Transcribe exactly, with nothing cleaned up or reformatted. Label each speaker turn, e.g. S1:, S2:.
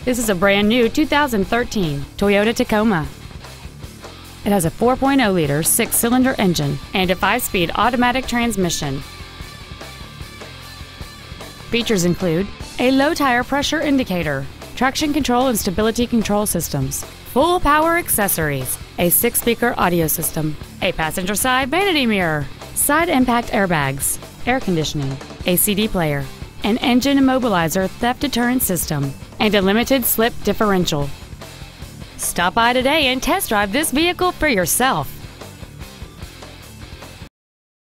S1: This is a brand new two thousand thirteen Toyota Tacoma. It has a four point oh liter six-cylinder engine and a five-speed automatic transmission. Features include a low tire pressure indicator, traction control and stability control systems, full power accessories, a six-speaker audio system, a passenger side vanity mirror, side impact airbags, air conditioning, a C D player, an engine immobilizer theft deterrent system, and a limited slip differential. Stop by today and test drive this vehicle for yourself.